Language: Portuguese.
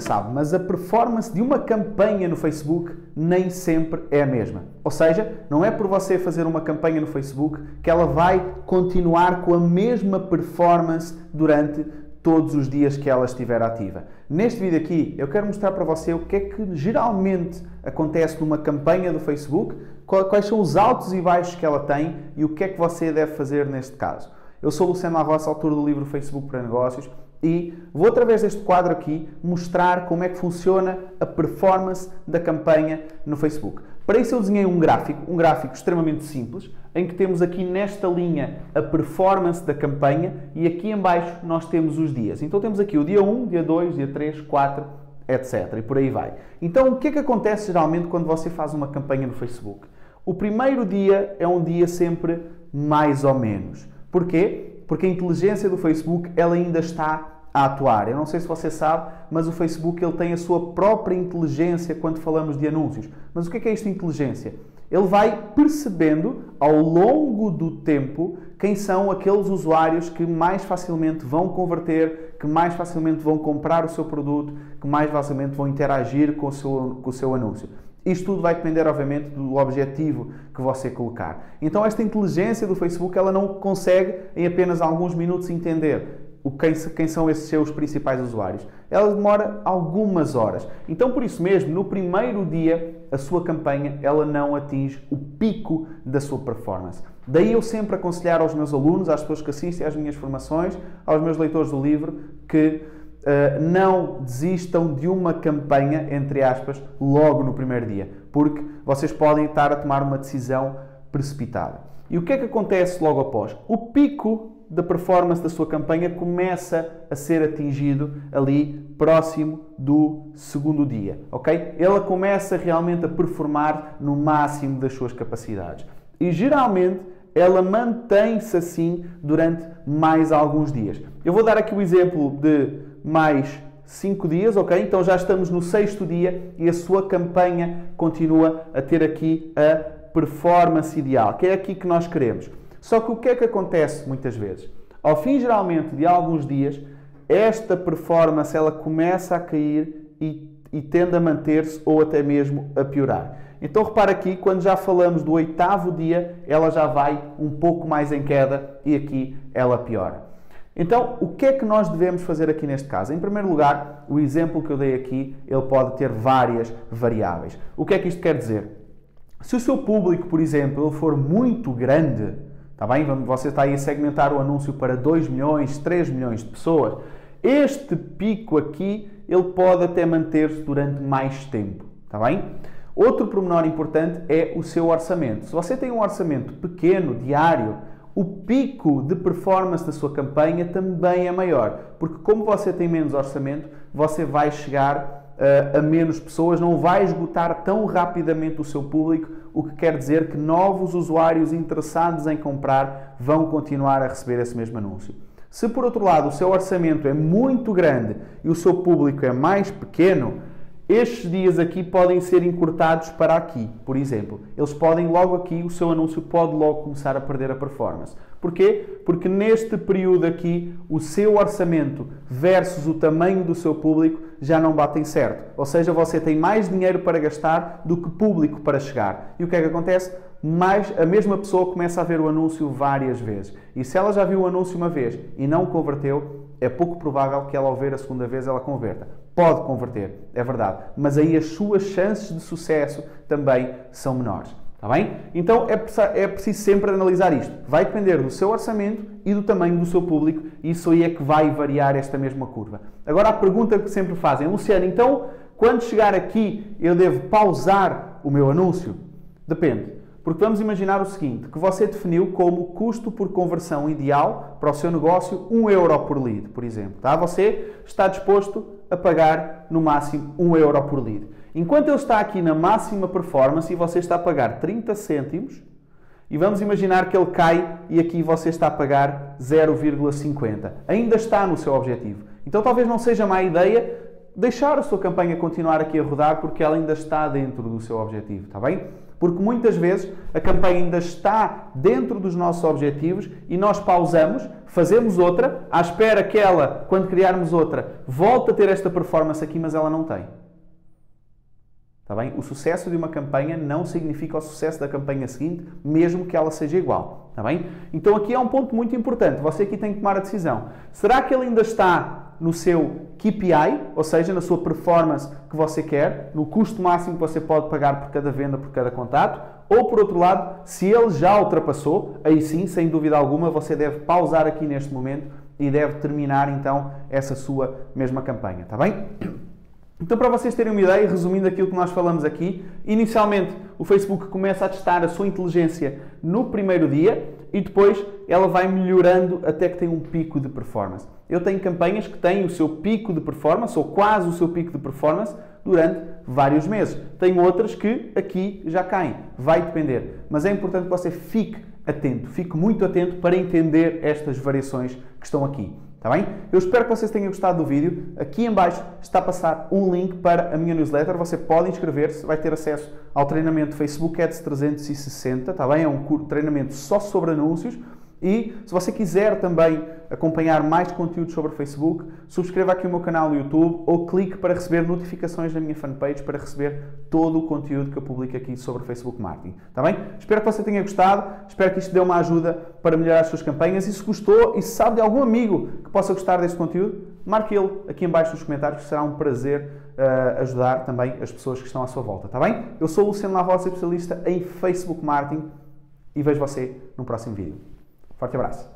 sabe, mas a performance de uma campanha no Facebook nem sempre é a mesma. Ou seja, não é por você fazer uma campanha no Facebook que ela vai continuar com a mesma performance durante todos os dias que ela estiver ativa. Neste vídeo aqui, eu quero mostrar para você o que é que geralmente acontece numa campanha do Facebook, quais são os altos e baixos que ela tem e o que é que você deve fazer neste caso. Eu sou o Luciano Laroça, autor do livro Facebook para Negócios, e vou, através deste quadro aqui, mostrar como é que funciona a performance da campanha no Facebook. Para isso eu desenhei um gráfico extremamente simples, em que temos aqui nesta linha a performance da campanha e aqui em baixo nós temos os dias. Então temos aqui o dia 1, dia 2, dia 3, 4, etc. E por aí vai. Então o que é que acontece geralmente quando você faz uma campanha no Facebook? O primeiro dia é um dia sempre mais ou menos. Porquê? Porque a inteligência do Facebook ela ainda está a atuar. Eu não sei se você sabe, mas o Facebook ele tem a sua própria inteligência quando falamos de anúncios. Mas o que é esta inteligência? Ele vai percebendo ao longo do tempo quem são aqueles usuários que mais facilmente vão converter, que mais facilmente vão comprar o seu produto, que mais facilmente vão interagir com o seu anúncio. Isto tudo vai depender, obviamente, do objetivo que você colocar. Então, esta inteligência do Facebook ela não consegue, em apenas alguns minutos, entender quem são esses seus principais usuários. Ela demora algumas horas. Então, por isso mesmo, no primeiro dia, a sua campanha ela não atinge o pico da sua performance. Daí eu sempre aconselhar aos meus alunos, às pessoas que assistem às minhas formações, aos meus leitores do livro, que não desistam de uma campanha, entre aspas, logo no primeiro dia, porque vocês podem estar a tomar uma decisão precipitada. E o que é que acontece logo após? O pico da performance da sua campanha começa a ser atingido ali próximo do segundo dia, ok? Ela começa realmente a performar no máximo das suas capacidades. E geralmente ela mantém-se assim durante mais alguns dias. Eu vou dar aqui o exemplo de mais 5 dias, ok? Então já estamos no 6º dia e a sua campanha continua a ter aqui a performance ideal, que é aqui que nós queremos. Só que o que é que acontece muitas vezes? Ao fim, geralmente, de alguns dias, esta performance ela começa a cair e tende a manter-se ou até mesmo a piorar. Então repara aqui, quando já falamos do 8º dia, ela já vai um pouco mais em queda e aqui ela piora. Então, o que é que nós devemos fazer aqui neste caso? Em primeiro lugar, o exemplo que eu dei aqui, ele pode ter várias variáveis. O que é que isto quer dizer? Se o seu público, por exemplo, ele for muito grande, está bem? Você está aí a segmentar o anúncio para 2 milhões, 3 milhões de pessoas, este pico aqui, ele pode até manter-se durante mais tempo, está bem? Outro pormenor importante é o seu orçamento. Se você tem um orçamento pequeno, diário, o pico de performance da sua campanha também é maior, porque como você tem menos orçamento, você vai chegar a menos pessoas, não vai esgotar tão rapidamente o seu público, o que quer dizer que novos usuários interessados em comprar vão continuar a receber esse mesmo anúncio. Se por outro lado o seu orçamento é muito grande e o seu público é mais pequeno, estes dias aqui podem ser encurtados para aqui, por exemplo. Eles podem logo aqui, o seu anúncio pode logo começar a perder a performance. Porquê? Porque neste período aqui, o seu orçamento versus o tamanho do seu público já não batem certo. Ou seja, você tem mais dinheiro para gastar do que público para chegar. E o que é que acontece? A mesma pessoa começa a ver o anúncio várias vezes. E se ela já viu o anúncio uma vez e não converteu, é pouco provável que ela ao ver a segunda vez ela converta. Pode converter, é verdade, mas aí as suas chances de sucesso também são menores. Está bem? Então é preciso sempre analisar isto. Vai depender do seu orçamento e do tamanho do seu público, e isso aí é que vai variar esta mesma curva. Agora a pergunta que sempre fazem, Luciano, então quando chegar aqui eu devo pausar o meu anúncio? Depende. Porque vamos imaginar o seguinte, que você definiu como custo por conversão ideal para o seu negócio 1 euro por lead, por exemplo. Tá? Você está disposto a pagar no máximo 1 euro por lead. Enquanto ele está aqui na máxima performance e você está a pagar 30 cêntimos, e vamos imaginar que ele cai e aqui você está a pagar 0,50. Ainda está no seu objetivo. Então talvez não seja má ideia deixar a sua campanha continuar aqui a rodar porque ela ainda está dentro do seu objetivo, está bem? Porque muitas vezes a campanha ainda está dentro dos nossos objetivos e nós pausamos, fazemos outra, à espera que ela, quando criarmos outra, volte a ter esta performance aqui, mas ela não tem. Está bem? O sucesso de uma campanha não significa o sucesso da campanha seguinte, mesmo que ela seja igual. Está bem? Então aqui é um ponto muito importante. Você aqui tem que tomar a decisão. Será que ele ainda está no seu KPI, ou seja, na sua performance que você quer, no custo máximo que você pode pagar por cada venda, por cada contato? Ou, por outro lado, se ele já ultrapassou, aí sim, sem dúvida alguma, você deve pausar aqui neste momento e deve terminar então essa sua mesma campanha. Está bem? Então, para vocês terem uma ideia, resumindo aquilo que nós falamos aqui, inicialmente o Facebook começa a testar a sua inteligência no primeiro dia e depois ela vai melhorando até que tem um pico de performance. Eu tenho campanhas que têm o seu pico de performance, ou quase o seu pico de performance, durante vários meses. Tenho outras que aqui já caem. Vai depender. Mas é importante que você fique atento, fique muito atento para entender estas variações que estão aqui. Está bem? Eu espero que vocês tenham gostado do vídeo. Aqui em baixo está a passar um link para a minha newsletter. Você pode inscrever-se, vai ter acesso ao treinamento Facebook Ads 360. Está bem? É um treinamento só sobre anúncios. E se você quiser também acompanhar mais conteúdos sobre o Facebook, subscreva aqui o meu canal no YouTube ou clique para receber notificações na minha fanpage para receber todo o conteúdo que eu publico aqui sobre o Facebook Marketing. Está bem? Espero que você tenha gostado, espero que isto dê uma ajuda para melhorar as suas campanhas e se gostou e se sabe de algum amigo que possa gostar deste conteúdo, marque ele aqui em baixo nos comentários, que será um prazer ajudar também as pessoas que estão à sua volta. Está bem? Eu sou o Luciano Lavosa, especialista em Facebook Marketing e vejo você no próximo vídeo. Forte abraço!